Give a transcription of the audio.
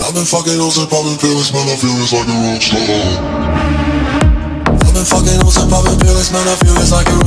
I've been fucking hoes and popping pills, man, I feel it's like a rockstar. I've been fucking hoes and popping pills, man, I feel it's like a